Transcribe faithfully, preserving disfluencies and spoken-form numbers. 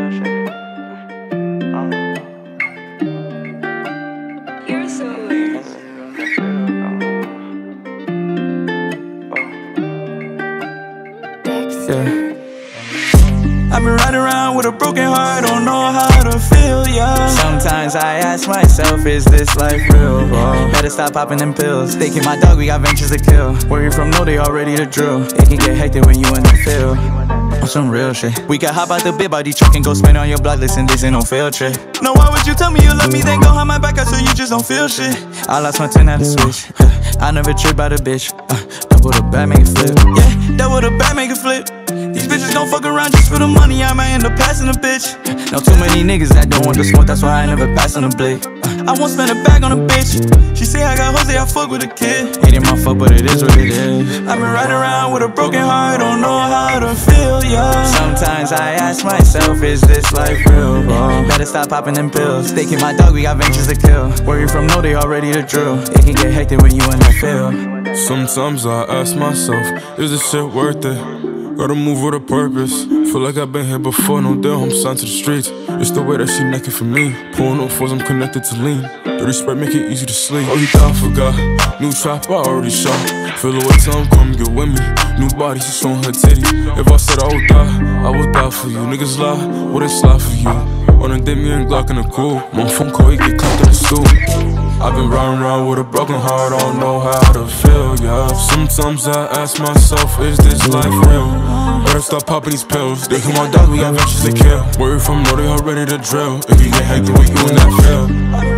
You're so weird. Yeah. I've been riding around with a broken heart, don't know how to feel, yeah. Sometimes I ask myself, is this life real? Oh, better stop popping them pills. They keep my dog, we got ventures to kill. Where you from, know they already the drill. It can get hectic when you in the field. On some real shit. We can hop out the big body truck and go spin on your block. Listen, this ain't no field trip. No, why would you tell me you love me, then go hide my back out so you just don't feel shit? I lost my ten at the switch. I never trip by the bitch. uh, Double the bad, make it flip. Yeah, double the bad, make it flip. These bitches gon' fuck around just for the money, I might end up passing a bitch. Know too many niggas that don't want the smoke, that's why I never pass on the blade. uh, I won't spend a bag on a bitch. She say I got Jose, I fuck with a kid. Ain't in my fuck, but it is what it is. I've been riding around with a broken heart, don't know how to feel, yeah. Sometimes I ask myself, is this life real? Oh, better stop popping them pills. They keep my dog, we got ventures to kill. Where you from, know they already the drill. It can get hectic when you in the field. Sometimes I ask myself, is this shit worth it? Gotta move with a purpose. Feel like I've been here before, no damn, I'm signed to the streets. It's the way that she naked for me. Pulling up fours, I'm connected to lean. Dirty spread, make it easy to sleep. Oh, you thought I forgot? New trap, I already shot. Feel the way, tell him come get with me. New body, she showing her titties. If I said I would die, I would die for you. Niggas lie, well they slide for you. On a day, me and Glock in the cool. My phone call, you get clapped in the stool. I've been riding around with a broken heart, I don't know how to feel, yeah. Sometimes I ask myself, is this life real? Better stop popping these pills. They come on dog, we got ventures to kill. Where you from, know they already the drill. If you get hectic with you in that field.